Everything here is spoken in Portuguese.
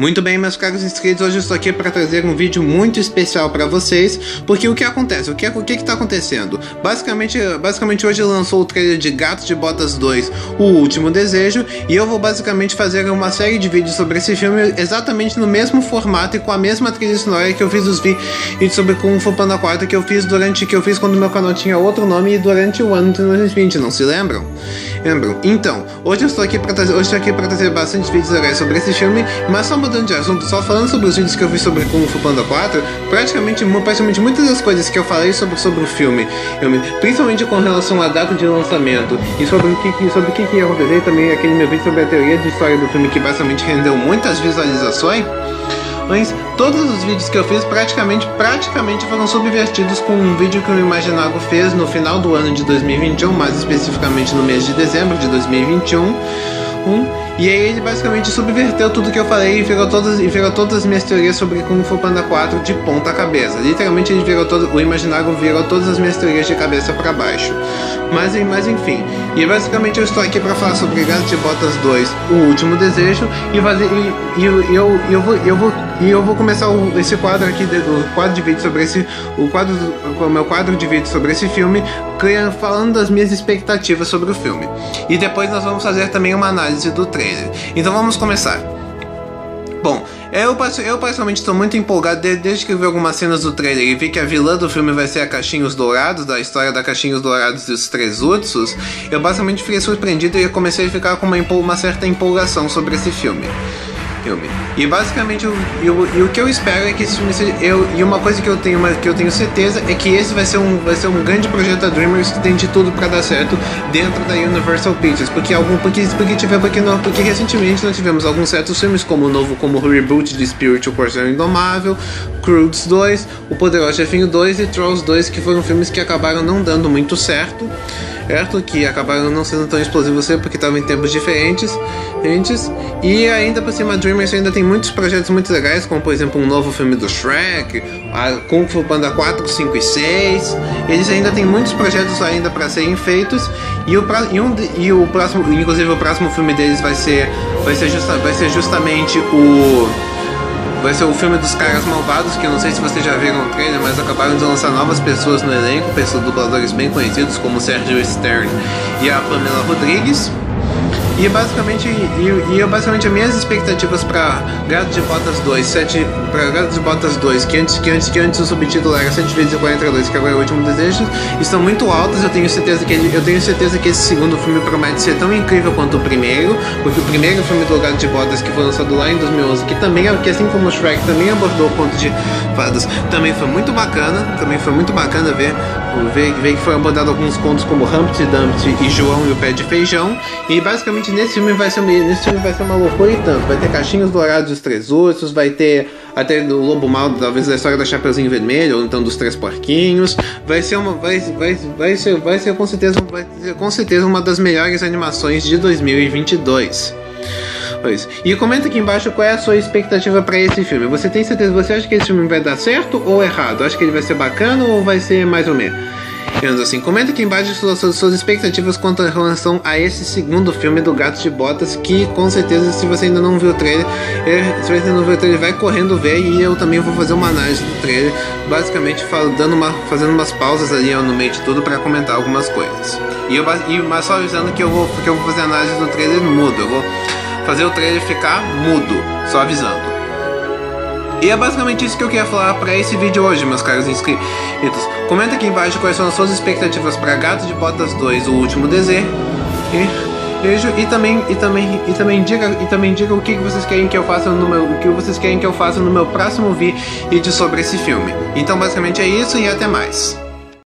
Muito bem, meus caros inscritos, hoje eu estou aqui para trazer um vídeo muito especial para vocês, porque o que acontece? O que está acontecendo? Basicamente hoje lançou o trailer de Gato de Botas 2, O Último Desejo, e eu vou basicamente fazer uma série de vídeos sobre esse filme exatamente no mesmo formato e com a mesma trilha sonora que eu fiz os vídeos sobre Kung Fu Panda 4 que eu fiz quando meu canal tinha outro nome e durante o ano de 2020, não se lembram? Então, hoje eu estou aqui para trazer bastante vídeos legais sobre esse filme, mas só mudando de assunto, só falando sobre os vídeos que eu fiz sobre Kung Fu Panda 4, praticamente muitas das coisas que eu falei sobre o filme, principalmente com relação à data de lançamento e sobre o que ia acontecer, também aquele meu vídeo sobre a teoria de história do filme que basicamente rendeu muitas visualizações. Mas todos os vídeos que eu fiz praticamente foram subvertidos com um vídeo que o Imaginago fez no final do ano de 2021, mais especificamente no mês de dezembro de 2021. E aí ele basicamente subverteu tudo que eu falei e virou todas as minhas teorias sobre Kung Fu Panda 4 de ponta cabeça. Literalmente o Imaginago virou todas as minhas teorias de cabeça para baixo. Mas enfim, e basicamente eu estou aqui para falar sobre Gato de Botas 2, O Último Desejo, e eu vou começar esse quadro aqui, o quadro de vídeo sobre o meu quadro de vídeo sobre esse filme, falando das minhas expectativas sobre o filme. E depois nós vamos fazer também uma análise do trailer. Então vamos começar. Bom, eu pessoalmente estou muito empolgado desde que eu vi algumas cenas do trailer e vi que a vilã do filme vai ser a Caixinhos Dourados, da história da Caixinhos Dourados e os Três Ursos. Eu basicamente fiquei surpreendido e comecei a ficar com uma certa empolgação sobre esse filme. E basicamente o que eu espero é que esse filme seja, e uma coisa que eu tenho certeza é que esse vai ser um grande projeto da DreamWorks que tem de tudo para dar certo dentro da Universal Pictures, porque recentemente nós tivemos alguns certos filmes como o reboot de Spirit, o Corsair Indomável, Croods 2, O Poderoso Chefinho 2 e Trolls 2, que foram filmes que acabaram não dando muito certo, que acabaram não sendo tão explosivos porque estavam em tempos diferentes, e ainda por cima a DreamWorks ainda tem muitos projetos muito legais, como por exemplo um novo filme do Shrek, a Kung Fu Panda 4, 5 e 6, eles ainda têm muitos projetos ainda para serem feitos, inclusive o próximo filme deles vai ser justamente vai ser o filme dos Caras Malvados, que eu não sei se vocês já viram o trailer, mas acabaram de lançar novas pessoas no elenco, dubladores bem conhecidos como Sergio Stern e a Pamela Rodrigues. E basicamente as minhas expectativas para Gato de Botas 2, que antes o subtítulo era 7 vezes 42, que agora é O Último Desejo, estão muito altas. Eu tenho certeza que esse segundo filme promete ser tão incrível quanto o primeiro, porque o primeiro filme do Gato de Botas, que foi lançado lá em 2011, que assim como o Shrek também abordou o conto de fadas, também foi muito bacana ver que foram abordados alguns contos como Humpty Dumpty e João e o Pé de Feijão. E basicamente nesse filme vai ser uma loucura e tanto. Vai ter Caixinhos Dourados e os Três Ursos, vai ter até do Lobo Mal, talvez a história da Chapeuzinho Vermelho, ou então dos Três Porquinhos. Vai ser com certeza uma das melhores animações de 2022. E comenta aqui embaixo qual é a sua expectativa para esse filme. Você tem certeza? Você acha que esse filme vai dar certo ou errado? Acha que ele vai ser bacana ou vai ser mais ou menos? Assim, comenta aqui embaixo suas expectativas quanto a relação a esse segundo filme do Gato de Botas, que com certeza, se você ainda não viu o trailer, vai correndo ver, e eu também vou fazer uma análise do trailer, basicamente fazendo umas pausas ali no meio de tudo para comentar algumas coisas. Mas só avisando que eu vou fazer a análise do trailer mudo, eu vou fazer o trailer ficar mudo, só avisando. E é basicamente isso que eu queria falar para esse vídeo hoje, meus caros inscritos. Comenta aqui embaixo quais são as suas expectativas para Gato de Botas 2, O Último Desejo. E também diga o que vocês querem que eu faça no meu próximo vídeo sobre esse filme. Então basicamente é isso e até mais.